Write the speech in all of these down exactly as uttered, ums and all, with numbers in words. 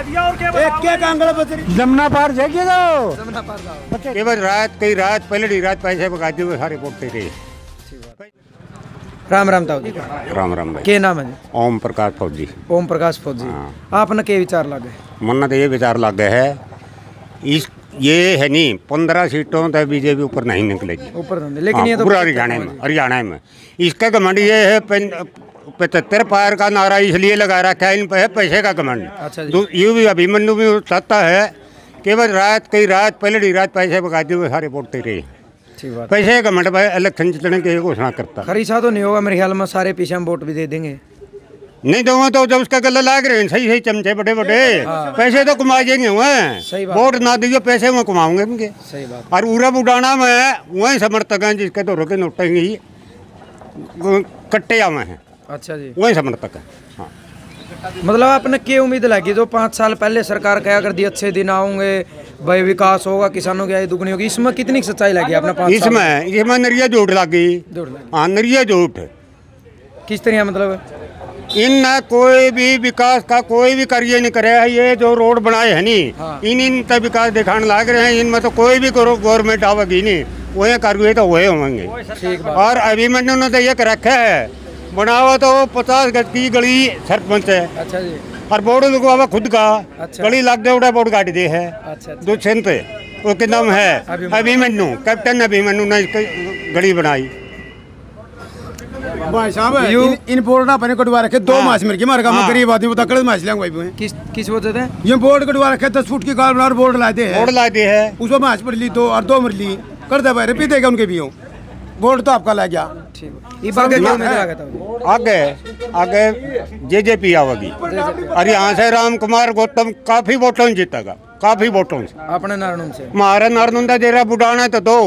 दिया और क्या जमुना पार जाइए जाओ जमुना पार जाओ केवल रात कई रात पहले रात पैसे बगाते हुए सारे बोलते रहे। राम राम ताऊ जी। राम राम भाई। क्या नाम है जी? ओम प्रकाश फौजी। ओम प्रकाश फौजी। आपने क्या विचार लगे? मन तो ये विचार लग गया है इस ये है नहीं पंद्रह सीटों तक बीजेपी ऊपर नहीं निकलेगी ऊपर, लेकिन ये तो पूरा हरियाणा में हरियाणा में इसका घमंड ये है पचहत्तर पार का नारा इसलिए लगा रखा है इन पे पैसे का घमंड। अच्छा ये भी अभिमन्यु भी चाहता है केवल रात कई रात पहले रात पैसे बगाते हुए सारे बोलते रहे। पैसे का घमंड भाई इलेक्शन जीतने की घोषणा करता खरीसा तो नहीं होगा मेरे ख्याल में, सारे पीछे हम वोट भी दे देंगे। नहीं दूंगा तो जब उसका गला लाग रहे हैं सही सही चमचे बड़े बड़े पैसे तो कमाए नहीं हुए वोट ना दीजिए पैसे में कमाऊंगे उनके। सही बात। और पूरा बुडाना में वही समर्थक हैं जिसके तो रुके नोटेंगे कट्टे आवे हैं। अच्छा जी वही समर्थक है। हाँ मतलब आपने क्या उम्मीद लगी जो पाँच साल पहले सरकार क्या कर दी अच्छे दिन आऊंगे भाई विकास होगा किसानों की आय दुगनी होगी, इसमें कितनी सच्चाई लगी आपने? पाँच इसमें इसमें नरिया जोट लगी। हाँ नरिया जोट किस तरह मतलब इन कोई भी विकास का कोई भी कार्य नहीं करे है। ये जो रोड बनाए है नहीं हाँ। इन इन तक विकास दिखाने लग रहे हैं। इनमें तो कोई भी गवर्नमेंट आवेगी नहीं वही कार्य तो वही होंगे। और अभिमन्यु ने तो ये कर रखा है बनावा तो पचास गज की गली सरपंच है। अच्छा जी। और बोर्ड लगवा खुद का। अच्छा। गली लाग दे उड़ा बोर्ड काट दे है। अच्छा। दो सेंट वो के नाम है अभिमन्यु कैप्टन अभिमन्यु ने गली बनाई। भाई साहब इन, इन बोर्ड ना अपने कटवा रखे दो मास मिल के मार का मैं गरीब आदमी बता कर मास लेंगे भाई। किस किस वजह से ये बोर्ड कटवा रखे दस फुट की गाल बना बोर्ड लाते हैं। बोर्ड लाते हैं उसको मास पड़ ली दो और दो मर ली कर दे भाई पी देगा उनके भी हो बोर्ड तो आपका लग गया। आगे आगे जेजेपी आवेगी और यहाँ से राम कुमार गौतम काफी वोटों से जीतेगा काफी वोटों से अपने नारायण से हमारा नारायण जेरा बुढ़ाना तो दो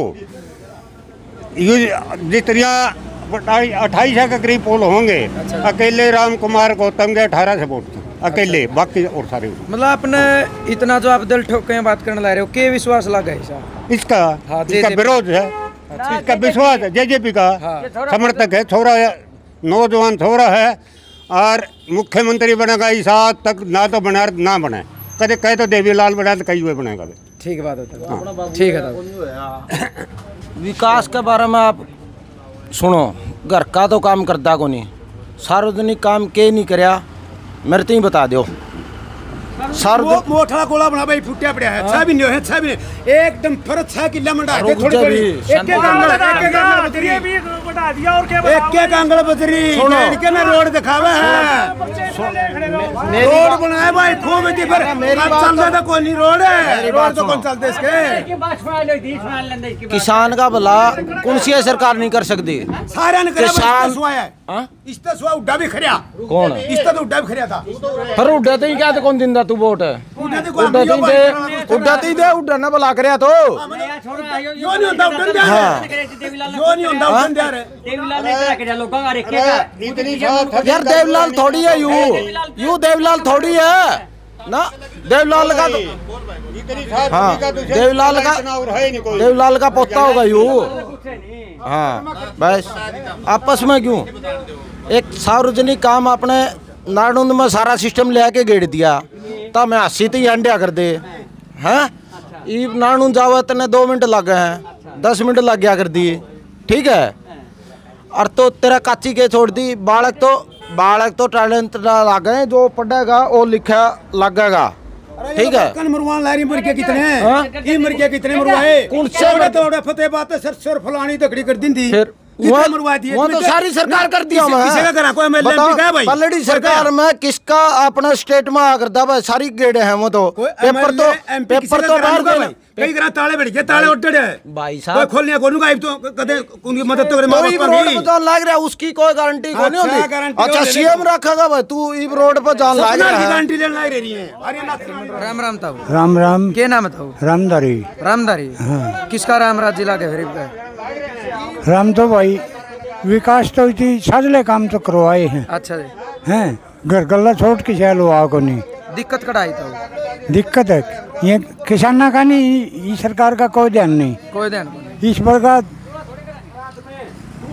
जिस तरह अट्ठाईस के करीब पोल होंगे। अच्छा। अकेले राम कुमार गौतम के अठारह से वोट अकेले बाकी और सारे मतलब आपने इतना जो आप दिल ठोके बात करने ला रहे हो के विश्वास लगा है इसका हाँ, इसका विरोध है। अच्छा। इसका विश्वास है जेजेपी का हाँ। समर्थक है छोरा नौजवान छोरा है और मुख्यमंत्री बनेगा इस हाथ तक ना तो बना ना बने कदे कहे तो देवीलाल बना तो कई हुए बनेगा। ठीक बात है ठीक है। विकास के बारे में आप सुनो घर का तो काम करता को नहीं सार्वजनिक काम के नहीं करया मेरे तो ही बता दो। सर वो मोटा गोला बना भाई फुटिया पड़ा है छह भी नहीं है छह भी नहीं एकदम फरक छह किला मंडा के थोड़ी थोड़ी एक एक आंगल एक एक आंगल बजरी ये भी बता दिया और क्या एक एक आंगल बजरी के ना रोड दिखावे है रोड बनाए भाई खूब थी फिर चलता था कोई नहीं रोड है रोड तो कौन चलते इसके किसान का भला कौन सी सरकार नहीं कर सकती सारे ने किसान इस तो सुआ उड्डा भी खरिया कौन इस तो उड्डा भी खरिया था फिर उड्डा तो ही क्या तो कौन दिंदा तू वोट उड्डा तो दे उड्डा तो दे उड्डा ना भला करया तो यो नहीं होता उड्डा दे यो नहीं होता उड्डा दे देवीलाल ने करा के लोगों का रेखे का यार देवीलाल थोड़ी है यू यू देवीलाल थोड़ी है ना देवीलाल का हाँ देवीलाल का देवीलाल का पोता होगा यू हाँ बस आपस में क्यों एक सार्वजनिक काम अपने नारायण में सारा सिस्टम ले आके गेड़ दिया तब मैं अस्सी तो अंडा कर दे हैं नारायण जावा तेने दो मिनट लग गए हैं दस मिनट लग गया कर दिए ठीक है। और तो तेरा काची के छोड़ दी बालक तो बालक तो टैलेंट लग गए जो पढ़ेगा वो लिखा लगेगा ठीक है। कन मरवान लारी मर के कितने हैं ये मर के कितने मरवाए कौन से तो फतेहबाद सर सर फलानी तकड़ी कर दी थी वो वो तो सारी सरकार कर दिया मैं किसी का करा कोई एमएलए का भाई पलड़ी सरकार में किसका अपना स्टेट में आकर दा भाई सारी गेड़े हैं वो तो पेपर तो पेपर तो बाहर गए कई ग्रां ताले बैठ गए ताले उठड़े भाई साहब कोई खोलने कोनु का तो कदे उनकी मदद तो करे मां बाप रोड पे जान लाग रहा उसकी कोई गारंटी को नहीं होती। अच्छा सीएम रखेगा भाई तू ई रोड पे जान लाग रहा है गारंटी लेने लाग रही है। राम राम ताऊ राम राम क्या नाम है ताऊ? रामदारी रामदारी किसका रामराज जिला के गरीब का राम तो भाई विकास तो इतनी साजले काम तो करवाए हैं। अच्छा जी हैं घर गला छोड़ के चलो आ को नहीं दिक्कत कटाई था दिक्कत है ये किसाना का नहीं ये सरकार का कोई ध्यान नहीं कोई ध्यान नहीं इस प्रकार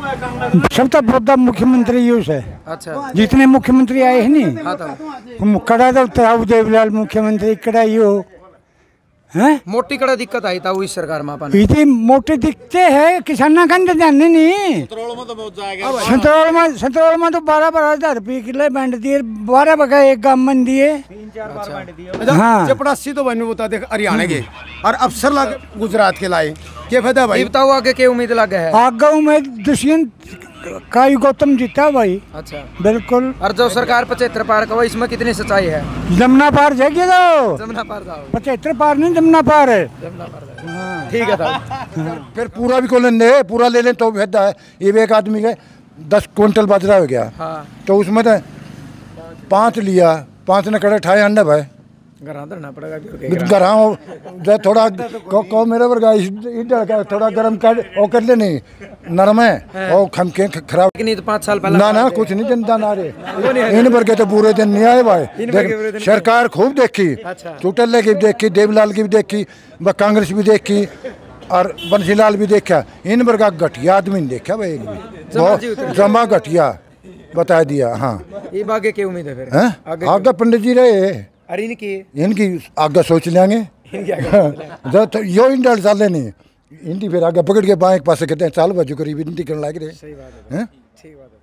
सबसे बड़ा मुख्यमंत्री यूस है। अच्छा जितने मुख्यमंत्री आए हैं नहीं, हाँ तो हम कड़ा दलता देवलाल मुख्यमंत्री कड़ा यो हैं मोटी कड़ा दिक्कत आई था वो इस सरकार में अपन इतनी मोटे दिखते हैं किसाना का जाने नहीं। संतरोल में संतरोल में तो बारह बारह हजार रुपये किलो बैंड दिए, बारह बगा एक गाँव में दिए। हाँ चपड़ासी तो बने बता देख हरियाणा के और अफसर लग गुजरात के लाए क्या फायदा भाई? बताओ आगे क्या उम्मीद लगे है? आगे में दुष्यंत का गौतम जीता भाई। अच्छा बिल्कुल। और जो सरकार पचहत्तर पार का इसमें कितनी सच्चाई है? जमुना पार जाएगी तो जमुना पार जाओ, पचहत्तर पार नहीं जमुना पार है। जमुना पार जाओ। ठीक है साहब। फिर पूरा भी को ले पूरा ले लें तो फायदा है। ये एक आदमी के दस क्विंटल बाजरा हो गया हाँ तो उसमें तो पाँच लिया, पाँच ने कड़े ठाए अंडे भाई घर धरना पड़ेगा घर थोड़ा को, को मेरे वर्गा इधर थोड़ा गर्म कर वो कर ले नहीं नरम है वो खम के खराब नहीं तो पाँच साल पहले ना ना कुछ नहीं जनता ना रे इन वर्गे तो पूरे दिन नहीं आए भाई। देख सरकार खूब देखी, चुटल्ले की भी देखी, देवलाल की भी देखी, कांग्रेस भी देखी और बंसीलाल भी देखा। इन वर्गा घटिया आदमी नहीं देखा भाई, बहुत जमा घटिया बता दिया। हाँ ये आगे क्या उम्मीद है फिर? आगे पंडित जी रहे अरे इनकी इनकी आगे सोच लेंगे तो यो इन डर चाले नहीं इनकी फिर आगे पकड़ के बाएं पासे कहते हैं चाल बाजू करीब इनकी करने लग रहे हैं। ठीक बात है।